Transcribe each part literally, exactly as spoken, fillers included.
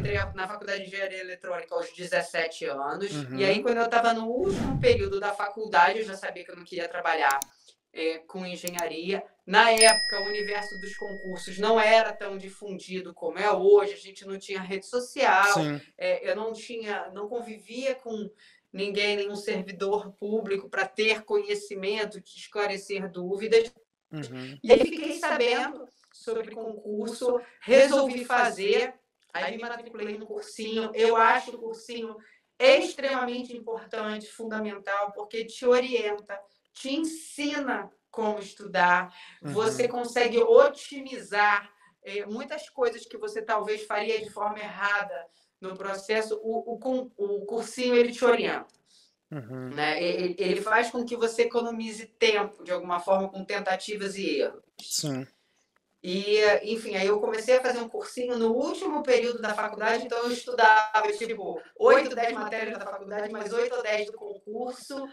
entrei na faculdade de engenharia eletrônica aos dezessete anos, Uhum. e aí quando eu estava no último período da faculdade, eu já sabia que eu não queria trabalhar é, com engenharia. Na época, o universo dos concursos não era tão difundido como é hoje, a gente não tinha rede social, é, eu não tinha, não convivia com ninguém, nenhum servidor público para ter conhecimento, de esclarecer dúvidas. Uhum. E aí fiquei sabendo sobre concurso, resolvi fazer, aí me matriculei no cursinho. Eu acho o cursinho extremamente importante, fundamental, porque te orienta, te ensina como estudar, Uhum. você consegue otimizar eh, muitas coisas que você talvez faria de forma errada no processo, o, o, o cursinho ele te orienta. Uhum. Né? Ele, ele faz com que você economize tempo, de alguma forma, com tentativas e erros. Sim. E, enfim, aí eu comecei a fazer um cursinho no último período da faculdade, então eu estudava, tipo, oito, dez matérias da faculdade, mais oito ou dez do concurso,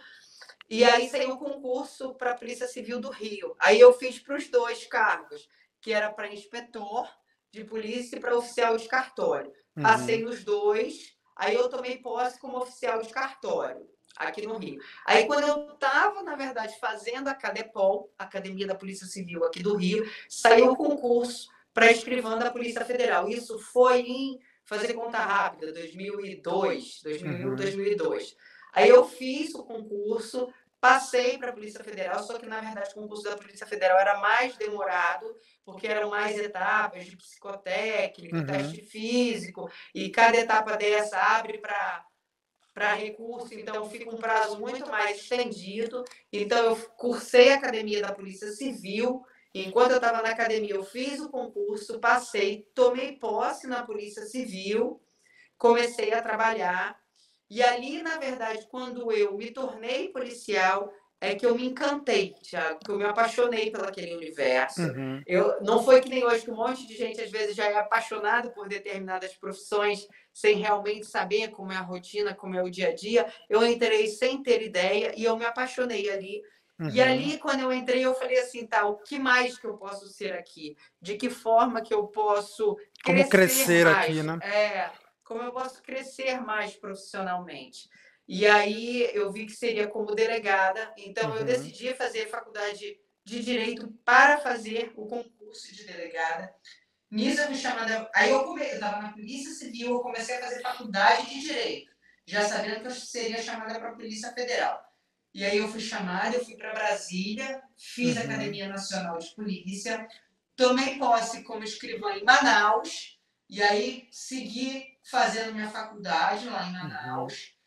e aí saiu o concurso para a Polícia Civil do Rio. Aí eu fiz para os dois cargos, que era para inspetor de polícia e para oficial de cartório. Uhum. Passei nos dois, aí eu tomei posse como oficial de cartório, aqui no Rio. Aí, quando eu estava, na verdade, fazendo a Cadepol, Academia da Polícia Civil aqui do Rio, saiu o concurso para escrivã da Polícia Federal. Isso foi em, fazer conta rápida, dois mil e dois, dois mil e um, Uhum. dois mil e dois. Aí eu fiz o concurso, passei para a Polícia Federal, só que, na verdade, o concurso da Polícia Federal era mais demorado, porque eram mais etapas de psicotécnico, Uhum. teste físico, e cada etapa dessa abre para para recurso, então fica um prazo muito mais estendido. Então, eu cursei a Academia da Polícia Civil. Enquanto eu estava na academia, eu fiz o concurso, passei, tomei posse na Polícia Civil, comecei a trabalhar. E ali, na verdade, quando eu me tornei policial, é que eu me encantei, Thiago, que eu me apaixonei pelo aquele universo. Uhum. Eu, não foi que nem hoje, que um monte de gente, às vezes, já é apaixonado por determinadas profissões, sem realmente saber como é a rotina, como é o dia a dia. Eu entrei sem ter ideia e eu me apaixonei ali. Uhum. E ali, quando eu entrei, eu falei assim, tá, o que mais que eu posso ser aqui? De que forma que eu posso Como crescer, crescer mais? aqui, né? É, como eu posso crescer mais profissionalmente? E aí eu vi que seria como delegada, então Uhum. eu decidi fazer faculdade de Direito para fazer o concurso de delegada. Nisso eu fui chamada. Aí eu comecei, eu estava na Polícia Civil, eu comecei a fazer faculdade de Direito, já sabendo que eu seria chamada para a Polícia Federal. E aí eu fui chamada, eu fui para Brasília, fiz a Uhum. Academia Nacional de Polícia, tomei posse como escrivã em Manaus, e aí segui fazendo minha faculdade lá em Manaus. Uhum.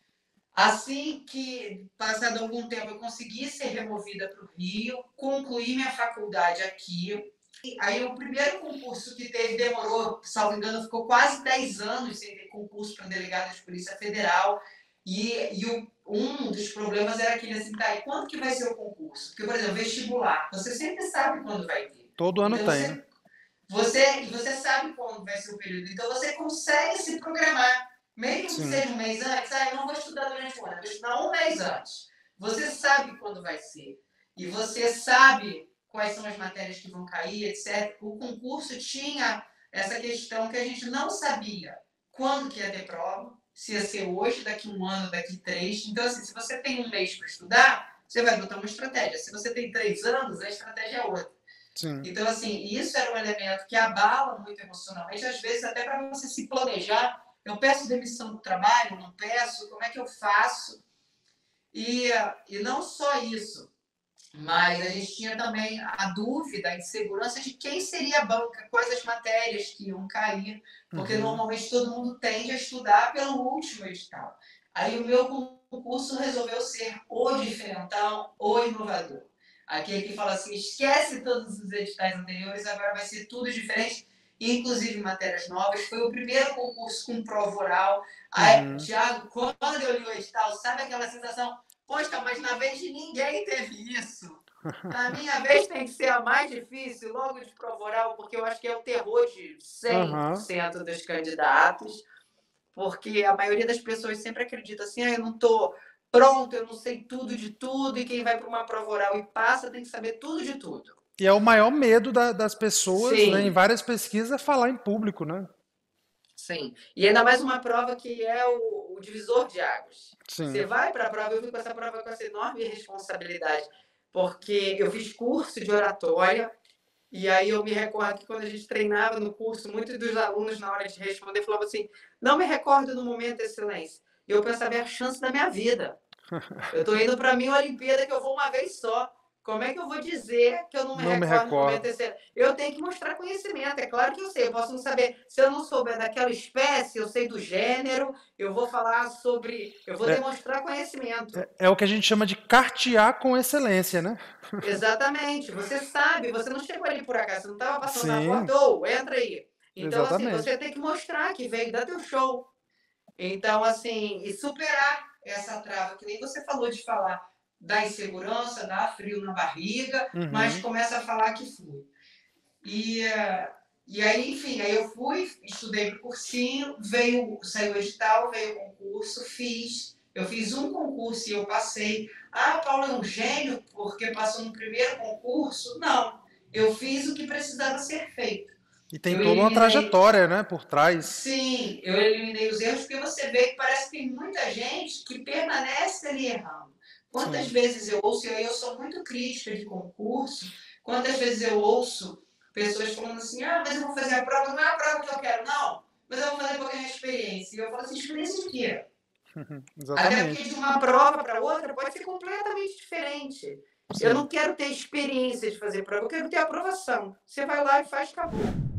Assim que, passado algum tempo, eu consegui ser removida para o Rio, concluí minha faculdade aqui. Aí o primeiro concurso que teve demorou, salvo engano, ficou quase dez anos sem ter concurso para delegado de Polícia Federal. E, e o, um dos problemas era aquele assim, tá, e quando que vai ser o concurso? Porque, por exemplo, vestibular, você sempre sabe quando vai ter. Todo ano então, tem, você, né? Você, e você sabe quando vai ser o período. Então, você consegue se programar. Mesmo que Sim. seja um mês antes, ah, eu não vou estudar durante o ano, eu vou estudar um mês antes. Você sabe quando vai ser. E você sabe quais são as matérias que vão cair, etcétera. O concurso tinha essa questão que a gente não sabia quando que ia ter prova, se ia ser hoje, daqui um ano, daqui três. Então, assim, se você tem um mês para estudar, você vai botar uma estratégia. Se você tem três anos, a estratégia é outra. Sim. Então, assim, isso era um elemento que abala muito emocionalmente, às vezes até para você se planejar. Eu peço demissão do trabalho, não peço, como é que eu faço? E, e não só isso, mas a gente tinha também a dúvida, a insegurança de quem seria a banca, quais as matérias que iam cair, porque Uhum. normalmente todo mundo tende a estudar pelo último edital. Aí o meu concurso resolveu ser o diferentão, o inovador. Aquele que fala assim, esquece todos os editais anteriores, agora vai ser tudo diferente, inclusive matérias novas. Foi o primeiro concurso com prova oral. Aí, Uhum. Thiago, quando eu li o edital, sabe aquela sensação? Poxa, mas na vez de ninguém teve isso. Na minha vez tem que ser a mais difícil, logo de prova oral, porque eu acho que é o terror de cem por cento Uhum. dos candidatos, porque a maioria das pessoas sempre acredita assim, ah, eu não estou pronto, eu não sei tudo de tudo, e quem vai para uma prova oral e passa tem que saber tudo de tudo. E é o maior medo da, das pessoas, né, em Sim. várias pesquisas, é falar em público, né? Sim. E ainda mais uma prova que é o, o divisor de águas. Você Sim. vai para a prova, eu fui com essa prova com essa enorme responsabilidade, porque eu fiz curso de oratória, e aí eu me recordo que quando a gente treinava no curso, muitos dos alunos, na hora de responder, falavam assim, não me recordo no momento, excelência. E eu pensava, é a chance da minha vida. Eu estou indo para a minha Olimpíada, que eu vou uma vez só. Como é que eu vou dizer que eu não me Não me recordo no momento recordo. excelente? Eu tenho que mostrar conhecimento, é claro que eu sei. Eu posso não saber, se eu não souber daquela espécie, eu sei do gênero, eu vou falar sobre, eu vou É, demonstrar conhecimento. é, é o que a gente chama de cartear com excelência, né? Exatamente. Você sabe, você não chegou ali por acaso, você não estava passando na Sim, porta, ou entra aí. Então, assim, você exatamente. tem que mostrar que veio dar teu show. Então, assim, e superar essa trava, que nem você falou de falar da insegurança, dá frio na barriga, mas Uhum. começa a falar que flui. E, e aí, enfim, aí eu fui, estudei para o cursinho, veio, saiu o edital, veio o concurso, fiz. Eu fiz um concurso e eu passei. Ah, Paulo é um gênio porque passou no primeiro concurso? Não, eu fiz o que precisava ser feito. E tem Eu toda uma eliminei. trajetória, né, por trás. Sim, eu eliminei os erros porque você vê que parece que tem muita gente que permanece ali errando. Quantas Sim. vezes eu ouço, e aí eu sou muito crítica de concurso, quantas vezes eu ouço pessoas falando assim, ah, mas eu vou fazer a prova, não é a prova que eu quero, não, mas eu vou fazer para ganhar experiência. E eu falo assim, experiência de quê? Até porque Exatamente. de uma prova para outra pode ser completamente diferente. Eu Sim. não quero ter experiência de fazer prova, eu quero ter aprovação. Você vai lá e faz, acabou.